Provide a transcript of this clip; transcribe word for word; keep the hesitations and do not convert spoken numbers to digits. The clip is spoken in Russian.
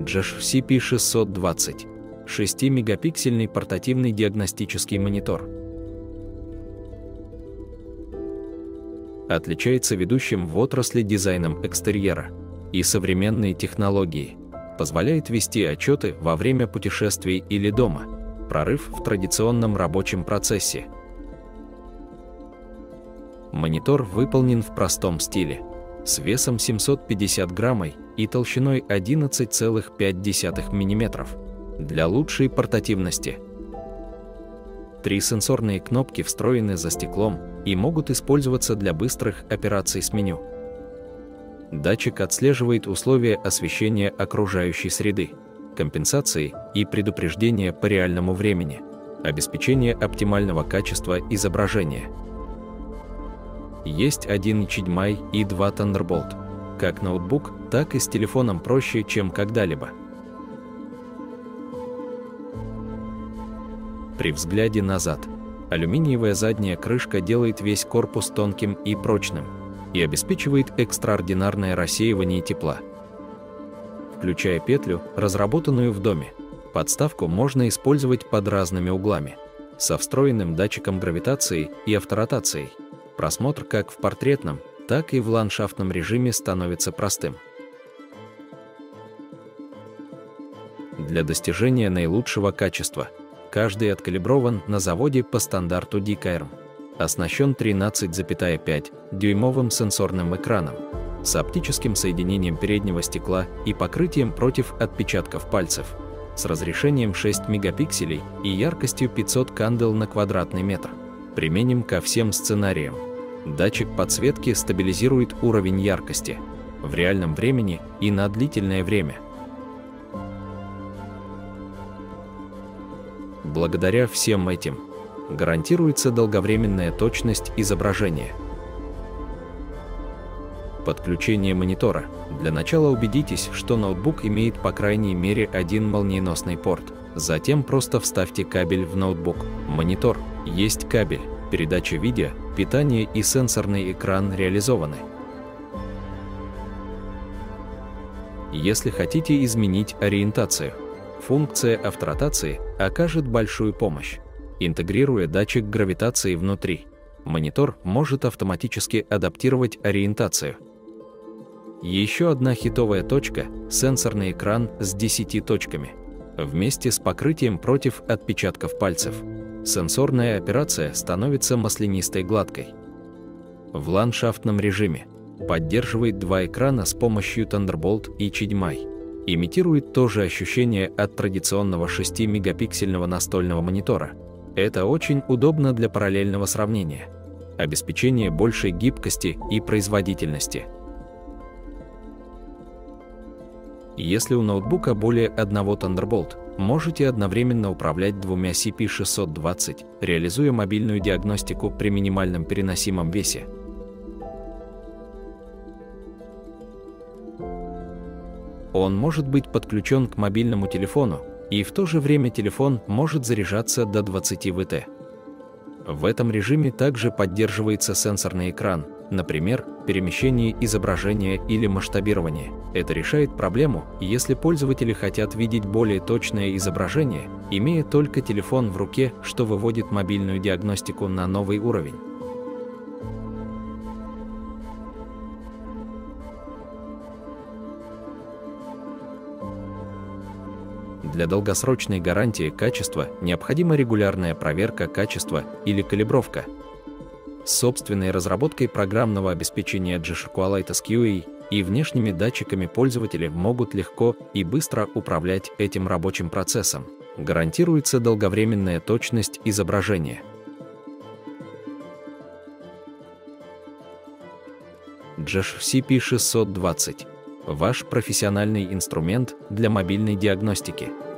джеш си пи шестьсот двадцать – шестимегапиксельный портативный диагностический монитор. Отличается ведущим в отрасли дизайном экстерьера и современные технологии. Позволяет вести отчеты во время путешествий или дома. Прорыв в традиционном рабочем процессе. Монитор выполнен в простом стиле, с весом семьсот пятьдесят граммов и толщиной одиннадцать целых пять десятых миллиметра для лучшей портативности. Три сенсорные кнопки встроены за стеклом и могут использоваться для быстрых операций с меню. Датчик отслеживает условия освещения окружающей среды, компенсации и предупреждения по реальному времени, обеспечение оптимального качества изображения. Есть один эйч ди эм ай и два Thunderbolt. Как ноутбук, так и с телефоном проще, чем когда-либо. При взгляде назад, алюминиевая задняя крышка делает весь корпус тонким и прочным и обеспечивает экстраординарное рассеивание тепла. Включая петлю, разработанную в доме, подставку можно использовать под разными углами, со встроенным датчиком гравитации и авторотацией. Просмотр как в портретном, так и в ландшафтном режиме становится простым. Для достижения наилучшего качества каждый откалиброван на заводе по стандарту ди кей эй эр эм. Оснащен тринадцать целых пять дюймовым сенсорным экраном с оптическим соединением переднего стекла и покрытием против отпечатков пальцев, с разрешением шесть мегапикселей и яркостью пятьсот кандел на квадратный метр. Применим ко всем сценариям. Датчик подсветки стабилизирует уровень яркости в реальном времени и на длительное время. Благодаря всем этим гарантируется долговременная точность изображения. Подключение монитора. Для начала убедитесь, что ноутбук имеет по крайней мере один молниеносный порт. Затем просто вставьте кабель в ноутбук. Монитор. Есть кабель, передача видео, питание и сенсорный экран реализованы. Если хотите изменить ориентацию, функция авторотации окажет большую помощь. Интегрируя датчик гравитации внутри, монитор может автоматически адаптировать ориентацию. Еще одна хитовая точка – сенсорный экран с десятью точками. Вместе с покрытием против отпечатков пальцев, сенсорная операция становится маслянистой гладкой. В ландшафтном режиме поддерживает два экрана с помощью Thunderbolt и эйч ди эм ай. Имитирует то же ощущение от традиционного шестимегапиксельного настольного монитора. Это очень удобно для параллельного сравнения, обеспечения большей гибкости и производительности. Если у ноутбука более одного Thunderbolt, можете одновременно управлять двумя си пи шестьсот двадцать, реализуя мобильную диагностику при минимальном переносимом весе. Он может быть подключен к мобильному телефону, и в то же время телефон может заряжаться до двадцати ватт. В этом режиме также поддерживается сенсорный экран, например, перемещение изображения или масштабирование. Это решает проблему, если пользователи хотят видеть более точное изображение, имея только телефон в руке, что выводит мобильную диагностику на новый уровень. Для долгосрочной гарантии качества необходима регулярная проверка качества или калибровка. С собственной разработкой программного обеспечения G-Shokolaite эс кью эй и внешними датчиками пользователи могут легко и быстро управлять этим рабочим процессом. Гарантируется долговременная точность изображения. джеш си пи шестьсот двадцать – ваш профессиональный инструмент для мобильной диагностики.